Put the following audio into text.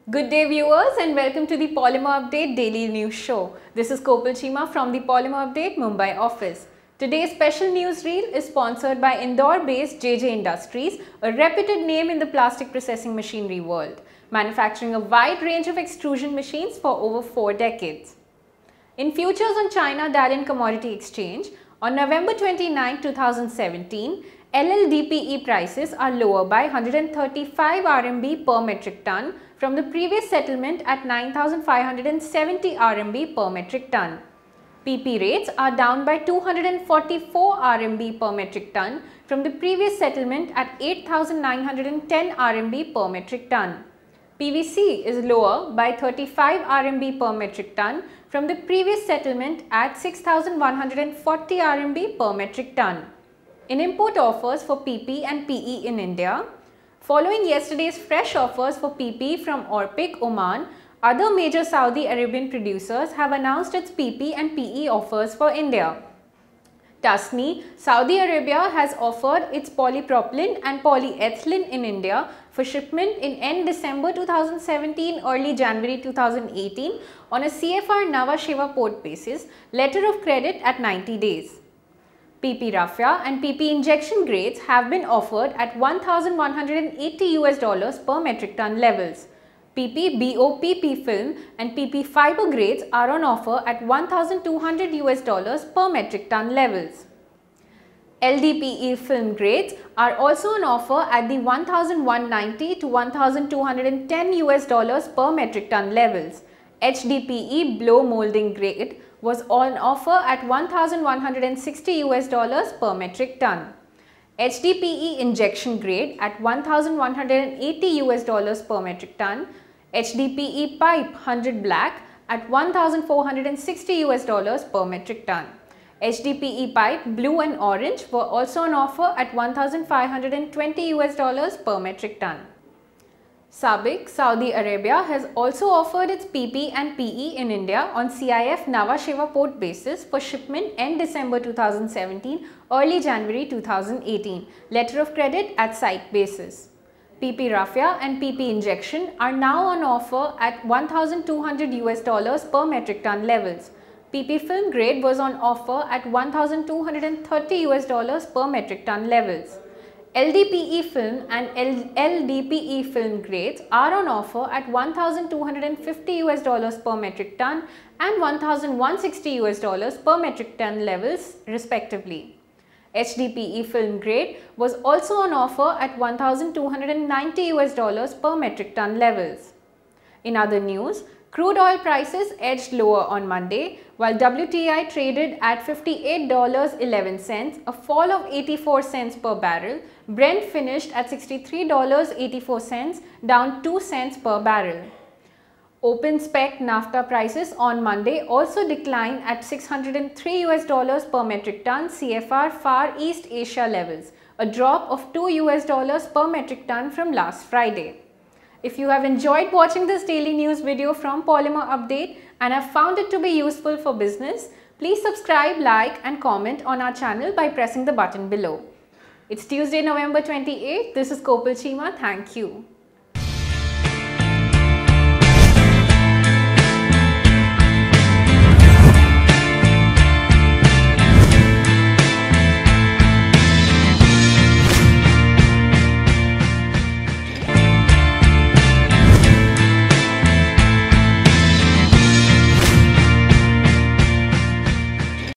Good day viewers and welcome to the Polymer Update Daily News Show. This is Kopal Chima from the Polymer Update Mumbai office. Today's special newsreel is sponsored by Indore-based JJ Industries, a reputed name in the plastic processing machinery world, manufacturing a wide range of extrusion machines for over 4 decades. In futures on China Dalian Commodity Exchange, on November 29, 2017, LLDPE prices are lower by 135 RMB per metric ton from the previous settlement at 9,570 RMB per metric ton. PP rates are down by 244 RMB per metric ton from the previous settlement at 8,910 RMB per metric ton. PVC is lower by 35 RMB per metric ton from the previous settlement at 6,140 RMB per metric ton. In import offers for PP and PE in India, following yesterday's fresh offers for PP from Orpik, Oman, other major Saudi Arabian producers have announced its PP and PE offers for India. Tasni, Saudi Arabia has offered its polypropylene and polyethylene in India for shipment in end December 2017, early January 2018 on a CFR Nhava Sheva port basis, letter of credit at 90 days. PP raffia and PP injection grades have been offered at $1,180 per metric ton levels. PP BOPP film and PP fiber grades are on offer at $1,200 per metric ton levels. LDPE film grades are also on offer at the $1,190 to $1,210 per metric ton levels. HDPE blow molding grade was on offer at $1,160 per metric ton. HDPE injection grade at $1,180 per metric ton. HDPE pipe 100 black at $1,460 per metric ton. HDPE pipe blue and orange were also on offer at $1,520 per metric ton. SABIC, Saudi Arabia has also offered its PP and PE in India on CIF Nhava Sheva port basis for shipment end December 2017, early January 2018, letter of credit at site basis. PP raffia and PP injection are now on offer at $1,200 per metric ton levels. PP film grade was on offer at $1,230 per metric ton levels. LDPE film and LDPE film grades are on offer at $1,250 per metric ton and $1,160 per metric ton levels respectively. HDPE film grade was also on offer at $1,290 per metric ton levels. In other news, crude oil prices edged lower on Monday, while WTI traded at $58.11, a fall of 84 cents per barrel. Brent finished at $63.84, down 2 cents per barrel. Open spec naphtha prices on Monday also declined at $603 per metric ton CFR Far East Asia levels, a drop of $2 per metric ton from last Friday. If you have enjoyed watching this daily news video from Polymer Update and have found it to be useful for business, please subscribe, like and comment on our channel by pressing the button below. It's Tuesday, November 28th. This is Kopal Chima. Thank you.